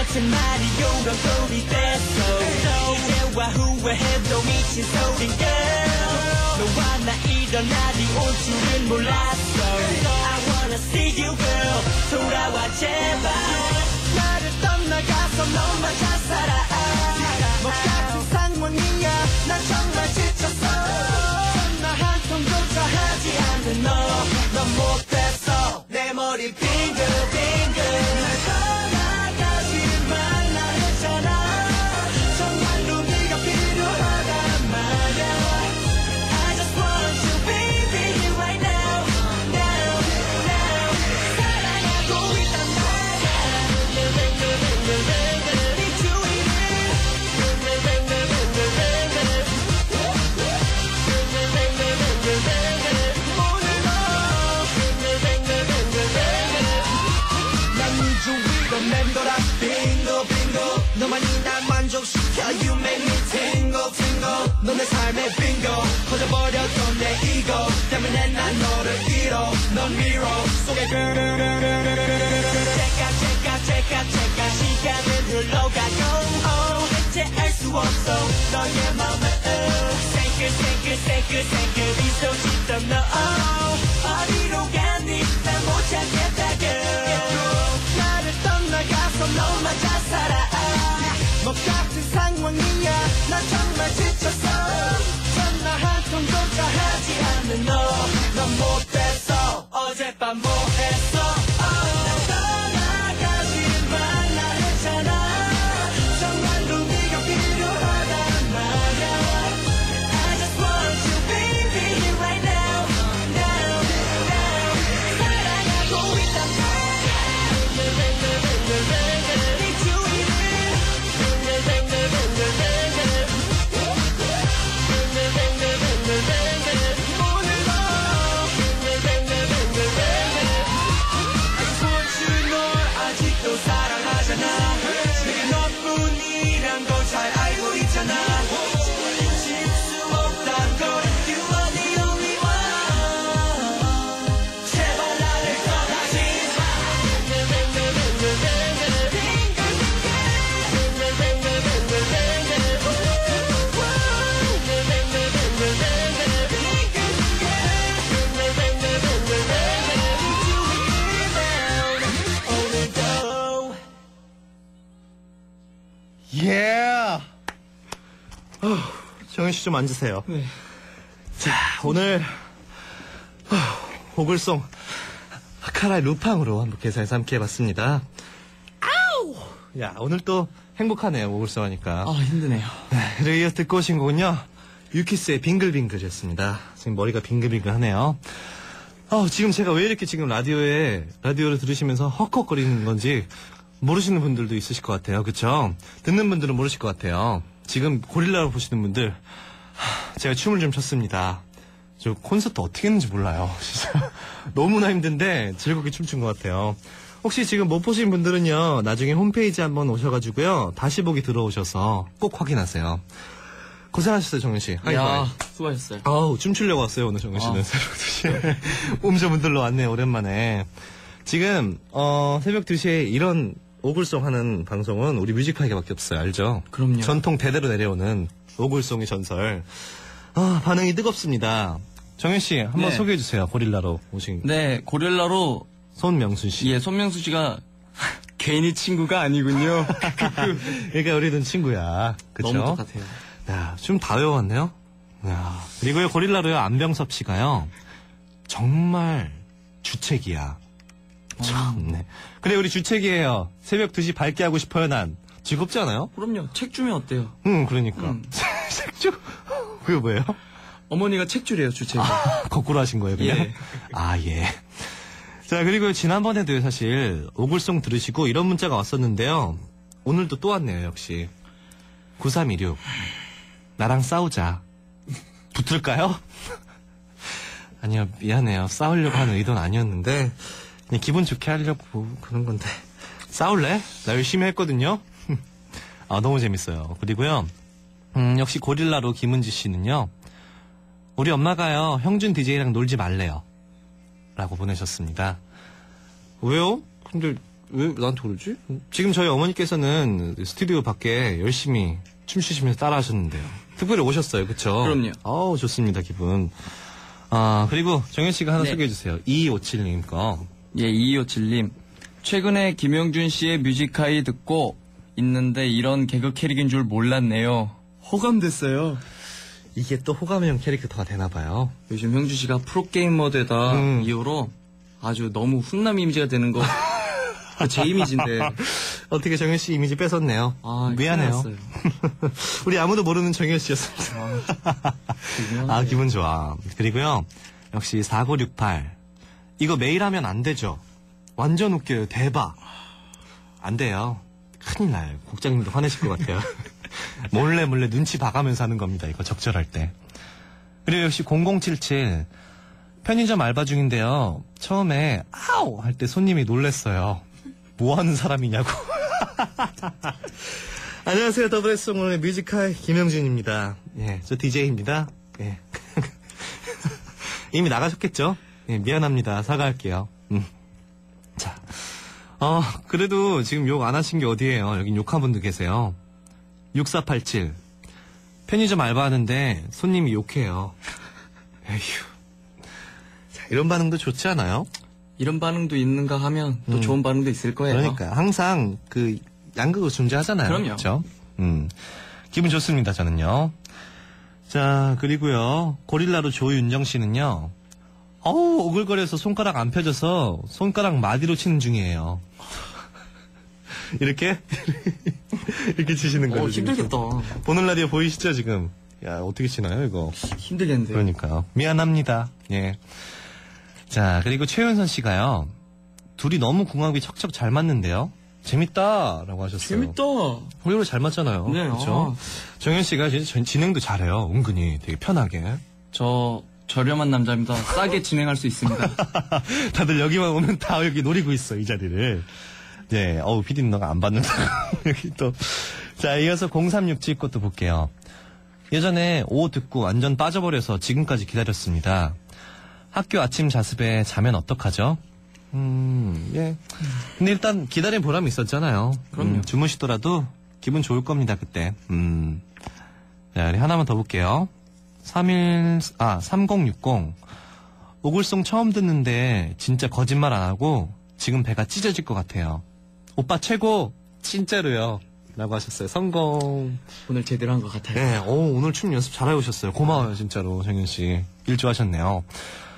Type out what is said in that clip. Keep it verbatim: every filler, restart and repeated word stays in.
대체 말이 요런 꼴이 됐어. 이제와 후회해도 미친 소린 girl. 너와 나 이런 날이 올 줄은 몰랐어. I wanna see you girl. 돌아와 제발. 나를 떠나가서 너만 잘 살아. 뭐 같은 상황이야. 난 정말 지쳤어. 전화 한 통조차 하지 않는 너. 넌 못됐어. 내 머리 빙글빙글. 날 떠나가지 말라 했잖아. 정말로 네가 필요하단 말야. I just want you baby right now. Now, now. 사랑하고 있단 말야. 네 주위를 맴돌아 빙고 빙고 너만이 날 만족시켜 You make me tingle tingle 넌 내 삶의 빙고 퍼져버렸던 내 이고 때문에 난 너를 잃어 넌 mirror 속에 제가 제가 제가 제가 시간은 흘러가고 oh, 대체 알 수 없어 너의 맘을 생글 생글 생글 생글 미소 짓던 너 oh, 어디로 가니 난 못 찾겠다 girl 나를 떠나가서 너만 잘 살아 뭐 같은 상황이야 난 정말 지쳤어 전화 한 통조차 하지 않는 너 넌 못됐어 어젯밤 뭐 했어 oh. 날 떠나가지 말라 했잖아 정말로 네가 필요하단 말야 I just want you baby right now now now 사랑하고 있단 말야 예. 어, 정현 씨 좀 앉으세요. 네. 자, 오늘 어, 보글송 카라의 루팡으로 한번 계산해서 함께 해봤습니다. 아우! 야, 오늘 또 행복하네요, 보글송 하니까. 아, 힘드네요. 네, 그리고 이어서 듣고 오신 곡은요, 유키스의 빙글빙글이었습니다. 지금 머리가 빙글빙글하네요. 어, 지금 제가 왜 이렇게 지금 라디오에, 라디오를 들으시면서 헉헉거리는 건지 모르시는 분들도 있으실 것 같아요. 그쵸? 듣는 분들은 모르실 것 같아요. 지금 고릴라로 보시는 분들, 하, 제가 춤을 좀 췄습니다. 저 콘서트 어떻게 했는지 몰라요. 진짜 너무나 힘든데 즐겁게 춤춘 것 같아요. 혹시 지금 못 보신 분들은요, 나중에 홈페이지 한번 오셔가지고요, 다시 보기 들어오셔서 꼭 확인하세요. 고생하셨어요, 정현 씨. 야, 수고하셨어요. 아우, 춤추려고 왔어요, 오늘 정현 씨는. 아. 새벽 두 시에. 음주분들로 왔네요, 오랜만에. 지금, 어, 새벽 두 시에 이런 오글송 하는 방송은 우리 뮤직하이밖에 없어요, 알죠? 그럼요. 전통 대대로 내려오는 오글송의 전설. 아, 반응이 뜨겁습니다. 정현 씨, 한번 네. 소개해주세요, 고릴라로 오신. 네, 고릴라로. 손명순 씨. 예, 손명수 씨가 괜히 친구가 아니군요. 그러니까 우리는 친구야. 그쵸? 너무 똑같아요. 야, 좀 다 외워왔네요? 야, 그리고요, 고릴라로요, 안병섭 씨가요, 정말 주책이야. 참, 네. 그래, 우리 주책이에요. 새벽 두 시 밝게 하고 싶어요, 난. 즐겁지 않아요? 그럼요. 책 주면 어때요? 응, 그러니까. 음. 책 주? 그게 뭐예요? 어머니가 책 주래요, 주책이. 아, 거꾸로 하신 거예요, 그냥? 예. 아, 예. 자, 그리고 지난번에도 사실 오글송 들으시고 이런 문자가 왔었는데요. 오늘도 또 왔네요, 역시. 구삼이육. 나랑 싸우자. 붙을까요? 아니요, 미안해요. 싸우려고 하는 의도는 아니었는데, 그냥 기분 좋게 하려고 그런 건데. 싸울래? 나 열심히 했거든요? 아, 너무 재밌어요. 그리고요, 음, 역시 고릴라로 김은지 씨는요, 우리 엄마가요, 형준 디제이랑 놀지 말래요. 라고 보내셨습니다. 왜요? 근데 왜 나한테 그러지? 지금 저희 어머니께서는 스튜디오 밖에 열심히 춤추시면서 따라하셨는데요. 특별히 오셨어요, 그쵸? 그럼요. 아우, 좋습니다, 기분. 아, 그리고 정현 씨가 하나 네. 소개해주세요. 이이오칠 님 거. 예, 이이오칠 님. 최근에 김영준 씨의 뮤직하이 듣고 있는데 이런 개그 캐릭인 줄 몰랐네요. 호감됐어요. 이게 또 호감형 캐릭터가 되나봐요. 요즘 형준 씨가 프로게이머되다 음. 이후로 아주 너무 훈남 이미지가 되는 거. 제 이미지인데. 어떻게 정현 씨 이미지 뺏었네요. 아, 미안해요. 큰일 우리 아무도 모르는 정현 씨였습니다. 아, 기분 좋아. 그리고요, 역시 사구육팔. 이거 매일 하면 안 되죠? 완전 웃겨요. 대박. 안 돼요. 큰일 나요. 국장님도 화내실 것 같아요. 몰래 몰래 눈치 봐가면서 하는 겁니다. 이거 적절할 때. 그리고 역시 공공칠칠. 편의점 알바 중인데요. 처음에 아우 할 때 손님이 놀랬어요. 뭐 하는 사람이냐고. 안녕하세요. 더블에스 오늘의 뮤직하이 김영준입니다. 예, 저 디제이입니다. 예. 이미 나가셨겠죠? 예, 미안합니다. 사과할게요. 음. 자, 어, 그래도 지금 욕 안 하신 게 어디예요? 여긴 욕한 분도 계세요. 육사팔칠. 편의점 알바하는데 손님이 욕해요. 에휴. 자, 이런 반응도 좋지 않아요? 이런 반응도 있는가 하면 또 음. 좋은 반응도 있을 거예요. 그러니까 항상 그 양극을 존재하잖아요. 그럼요. 그렇죠? 음. 기분 좋습니다, 저는요. 자, 그리고요. 고릴라로 조윤정 씨는요. 어우, 오글거려서 손가락 안 펴져서 손가락 마디로 치는 중이에요. 이렇게? 이렇게 치시는 거죠. 어, 지금. 힘들겠다. 보는 라디오 보이시죠, 지금? 야, 어떻게 치나요, 이거? 힘들겠는데. 그러니까요. 미안합니다. 예. 자, 그리고 최윤선 씨가요. 둘이 너무 궁합이 척척 잘 맞는데요. 재밌다! 라고 하셨어요. 재밌다. 우리로 잘 맞잖아요. 네, 그렇죠? 정현 씨가 진짜 전- 진행도 잘해요. 은근히 되게 편하게. 저 저렴한 남자입니다. 싸게 진행할 수 있습니다. 다들 여기만 오면 다 여기 노리고 있어, 이 자리를. 네, 어우, 피디님 너가 안 받는다. 여기 또. 자, 이어서 공삼육칠 것도 볼게요. 예전에 오 듣고 완전 빠져버려서 지금까지 기다렸습니다. 학교 아침 자습에 자면 어떡하죠? 음, 예. 근데 일단 기다린 보람이 있었잖아요. 그럼요. 음, 주무시더라도 기분 좋을 겁니다, 그때. 음. 자, 우리 하나만 더 볼게요. 삼일, 아, 삼공육공. 오글송 처음 듣는데 진짜 거짓말 안 하고 지금 배가 찢어질 것 같아요. 오빠 최고! 진짜로요. 라고 하셨어요. 성공. 오늘 제대로 한 것 같아요. 네, 오, 오늘 춤 연습 잘해 오셨어요. 고마워요, 진짜로, 정현 씨. 일조하셨네요.